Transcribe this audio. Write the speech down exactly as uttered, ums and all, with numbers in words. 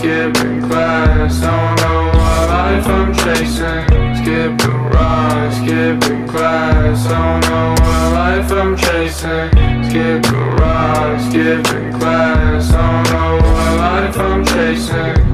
skipping class. Don't know what life I'm chasing. Skipping rock, skipping class. Don't know what life I'm chasing. Skipping rock, skipping class. Don't know what life I'm chasing.